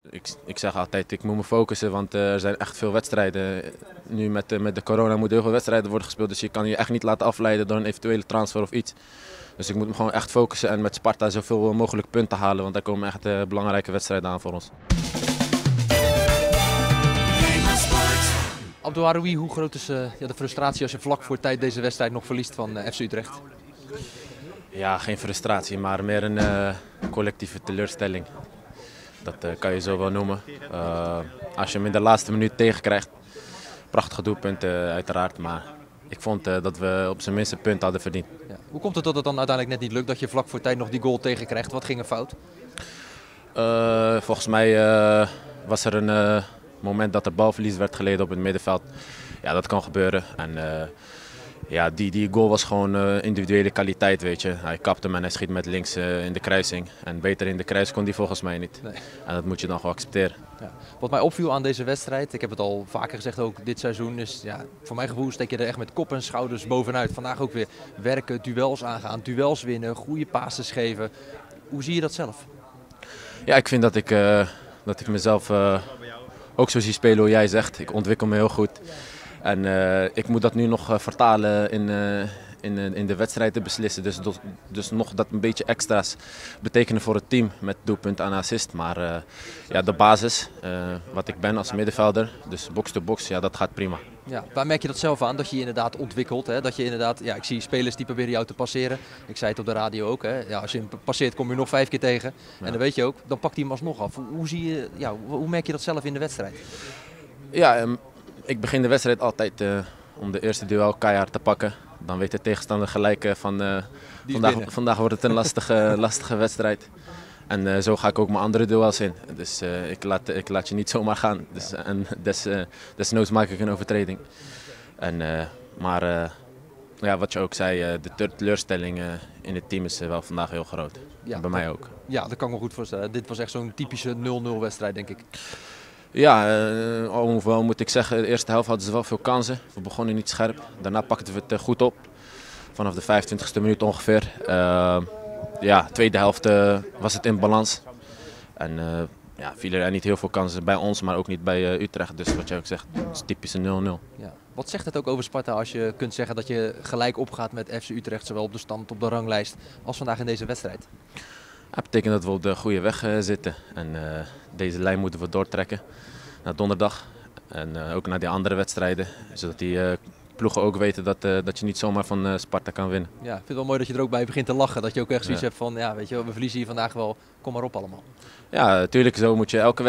Ik zeg altijd, ik moet me focussen, want er zijn echt veel wedstrijden. Nu met de corona moeten heel veel wedstrijden worden gespeeld, dus je kan je echt niet laten afleiden door een eventuele transfer of iets. Dus ik moet me gewoon echt focussen en met Sparta zoveel mogelijk punten halen, want daar komen echt belangrijke wedstrijden aan voor ons. Abdouaroui, hoe groot is de frustratie als je vlak voor tijd deze wedstrijd nog verliest van FC Utrecht? Ja, geen frustratie, maar meer een collectieve teleurstelling. Dat kan je zo wel noemen. Als je hem in de laatste minuut tegenkrijgt, prachtige doelpunten uiteraard, maar ik vond dat we op zijn minst een punt hadden verdiend. Ja. Hoe komt het dat het dan uiteindelijk net niet lukt, dat je vlak voor tijd nog die goal tegenkrijgt? Wat ging er fout? Volgens mij was er een moment dat er balverlies werd geleden op het middenveld. Ja, dat kan gebeuren. En ja, die goal was gewoon individuele kwaliteit, weet je. Hij kapt hem en hij schiet met links in de kruising. En beter in de kruis kon hij volgens mij niet. Nee. En dat moet je dan gewoon accepteren. Ja. Wat mij opviel aan deze wedstrijd, ik heb het al vaker gezegd ook dit seizoen, is ja, voor mijn gevoel steek je er echt met kop en schouders bovenuit. Vandaag ook weer werken, duels aangaan, duels winnen, goede passes geven. Hoe zie je dat zelf? Ja, ik vind dat ik mezelf ook zo zie spelen hoe jij zegt. Ik ontwikkel me heel goed. En ik moet dat nu nog vertalen in de wedstrijd te beslissen. Dus nog dat een beetje extra's betekenen voor het team met doelpunt en assist. Maar ja, de basis, wat ik ben als middenvelder, dus box-to-box, ja, dat gaat prima. Ja, waar merk je dat zelf aan, dat je je inderdaad ontwikkelt? Hè? Dat je inderdaad, ja, ik zie spelers die proberen jou te passeren. Ik zei het op de radio ook, hè? Ja, als je hem passeert kom je nog 5 keer tegen. Ja. En dan weet je ook, dan pakt hij hem alsnog af. Hoe merk je dat zelf in de wedstrijd? Ja, ik begin de wedstrijd altijd om de eerste duel keihard te pakken. Dan weet de tegenstander gelijk van vandaag wordt het een lastige wedstrijd. En zo ga ik ook mijn andere duels in. Dus ik laat je niet zomaar gaan. Dus, en desnoods maak ik een overtreding. Maar ja, wat je ook zei, de teleurstelling in het team is wel vandaag heel groot. Ja, bij mij ook. Ja, dat kan ik me goed voorstellen. Dit was echt zo'n typische 0-0 wedstrijd, denk ik. Ja, hoewel moet ik zeggen, de eerste helft hadden ze wel veel kansen. We begonnen niet scherp. Daarna pakten we het goed op. Vanaf de 25e minuut ongeveer. Ja, tweede helft was het in balans. En ja, vielen er niet heel veel kansen bij ons, maar ook niet bij Utrecht. Dus wat jij ook zegt, het is typische 0-0. Ja. Wat zegt het ook over Sparta als je kunt zeggen dat je gelijk opgaat met FC Utrecht, zowel op de stand, op de ranglijst, als vandaag in deze wedstrijd? Dat betekent dat we op de goede weg zitten. En deze lijn moeten we doortrekken naar donderdag. En ook naar die andere wedstrijden, zodat die ploegen ook weten dat je niet zomaar van Sparta kan winnen. Ja, ik vind het wel mooi dat je er ook bij begint te lachen. Dat je ook echt zoiets hebt van, ja, weet je, we verliezen hier vandaag wel, kom maar op allemaal. Ja, natuurlijk, zo moet je elke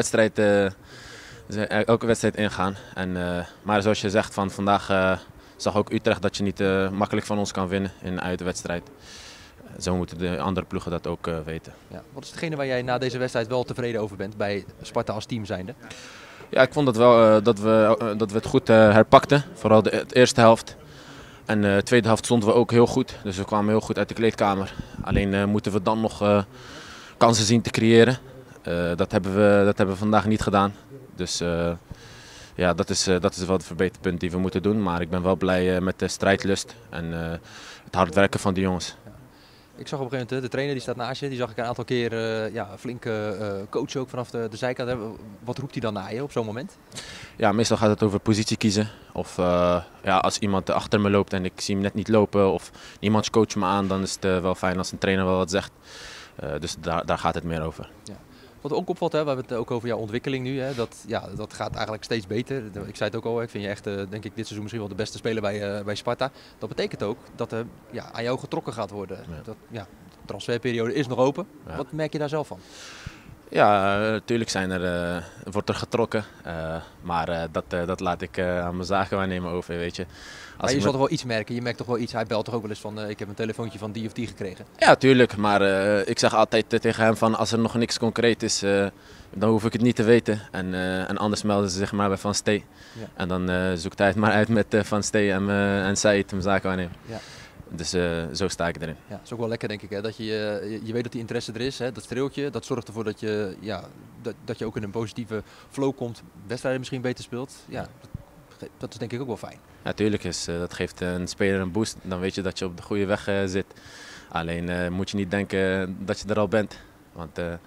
wedstrijd ingaan. Maar zoals je zegt, van vandaag zag ook Utrecht dat je niet makkelijk van ons kan winnen in een uitwedstrijd. Zo moeten de andere ploegen dat ook weten. Ja, wat is hetgene waar jij na deze wedstrijd wel tevreden over bent bij Sparta als team zijnde? Ja, ik vond het wel dat we het goed herpakten, vooral de eerste helft. En de tweede helft stonden we ook heel goed, dus we kwamen heel goed uit de kleedkamer. Alleen moeten we dan nog kansen zien te creëren. Dat hebben we vandaag niet gedaan. Dus ja, dat is wel het verbeterpunt die we moeten doen. Maar ik ben wel blij met de strijdlust en het hard werken van de jongens. Ik zag op een gegeven moment, de trainer die staat naast je, die zag ik een aantal keer flink coachen ook vanaf de zijkant. Wat roept hij dan naar je op zo'n moment? Ja, meestal gaat het over positie kiezen. Of ja, als iemand achter me loopt en ik zie hem net niet lopen of niemand coacht me aan, dan is het wel fijn als een trainer wel wat zegt. Dus daar gaat het meer over. Ja. Wat ook opvalt, hè, we hebben het ook over jouw ontwikkeling nu. Hè, dat gaat eigenlijk steeds beter. Ik zei het ook al, ik vind je echt denk ik, dit seizoen misschien wel de beste speler bij Sparta. Dat betekent ook dat er aan jou getrokken gaat worden. Ja. De transferperiode is nog open. Ja. Wat merk je daar zelf van? Ja, natuurlijk wordt er getrokken. Maar dat laat ik aan mijn zakenwaarnemer over, weet je. Maar je zal toch wel iets merken? Je merkt toch wel iets? Hij belt toch ook wel eens van ik heb een telefoontje van die of die gekregen? Ja, tuurlijk. Maar ik zeg altijd tegen hem van als er nog niks concreet is, dan hoef ik het niet te weten. En anders melden ze zich maar bij Van Stee. Ja. En dan zoekt hij het maar uit met Van Stee en Said, mijn zakenwaarnemer. Ja. Dus zo sta ik erin. Ja, dat is ook wel lekker denk ik, hè? Dat je weet dat die interesse er is, hè? Dat streeltje, dat zorgt ervoor dat je, dat je ook in een positieve flow komt, wedstrijden misschien beter speelt. Ja, dat is denk ik ook wel fijn. Natuurlijk dat geeft een speler een boost, dan weet je dat je op de goede weg zit. Alleen moet je niet denken dat je er al bent, want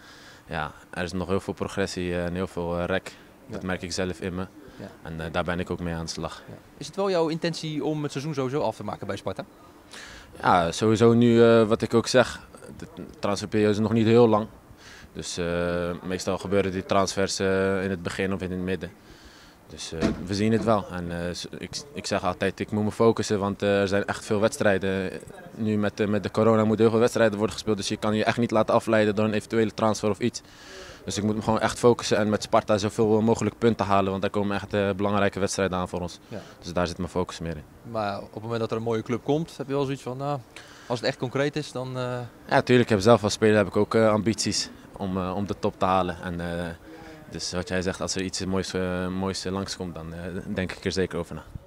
ja, er is nog heel veel progressie en heel veel rek. Dat merk ik zelf in me. Ja. En daar ben ik ook mee aan de slag. Ja. Is het wel jouw intentie om het seizoen sowieso af te maken bij Sparta? Ja, sowieso nu wat ik ook zeg, de transferperiode is nog niet heel lang. Dus meestal gebeuren die transfers in het begin of in het midden. Dus we zien het wel. En ik zeg altijd, ik moet me focussen, want er zijn echt veel wedstrijden. Nu met de corona moeten heel veel wedstrijden worden gespeeld. Dus je kan je echt niet laten afleiden door een eventuele transfer of iets. Dus ik moet me gewoon echt focussen en met Sparta zoveel mogelijk punten halen. Want daar komen echt belangrijke wedstrijden aan voor ons. Ja. Dus daar zit mijn focus meer in. Maar op het moment dat er een mooie club komt, heb je wel zoiets van, nou, als het echt concreet is, dan... Ja, natuurlijk. Ik heb zelf als speler heb ik ook ambities om de top te halen. En, dus wat jij zegt, als er iets moois langskomt, dan denk ik er zeker over na.